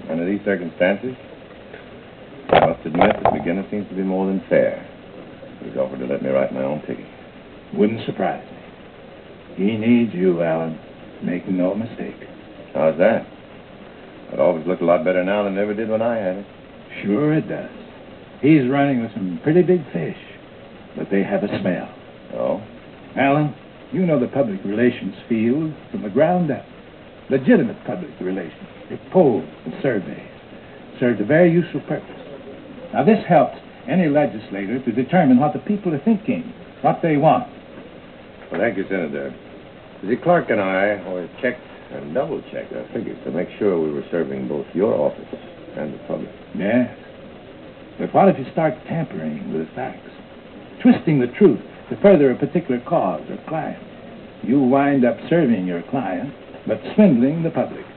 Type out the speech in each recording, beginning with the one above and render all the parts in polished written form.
Under these circumstances, I must admit that McGinnis seems to be more than fair. He's offered to let me write my own ticket. Wouldn't surprise me. He needs you, Alan. Make no mistake. How's that? It always looked a lot better now than it ever did when I had it. Sure it does. He's running with some pretty big fish, but they have a smell. Oh? Alan, you know the public relations field from the ground up. Legitimate public relations. It polls and surveys. Served a very useful purpose. Now, this helps any legislator to determine what the people are thinking, what they want. Well, thank you, Senator. The clerk and I always checked and double-checked our figures to make sure we were serving both your office and the public. Yes. But what if you start tampering with the facts? Twisting the truth to further a particular cause or client? You wind up serving your client, but swindling the public.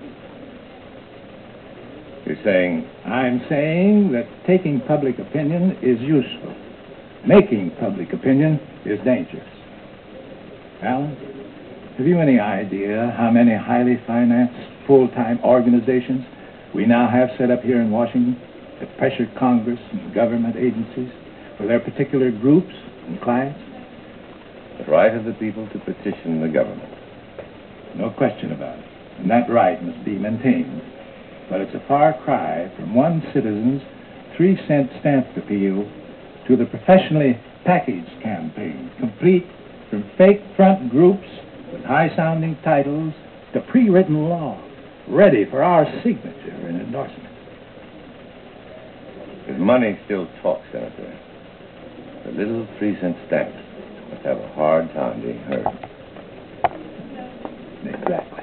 You're saying? I'm saying that taking public opinion is useful. Making public opinion is dangerous. Alan, have you any idea how many highly financed, full-time organizations we now have set up here in Washington that pressure Congress and government agencies for their particular groups and clients? The right of the people to petition the government. No question about it. And that right must be maintained. But it's a far cry from one citizen's 3-cent stamp appeal to the professionally packaged campaign, complete from fake front groups with high-sounding titles to pre-written law, ready for our signature and endorsement. If money still talks, Senator, the little 3-cent stamps must have a hard time being heard. Exactly.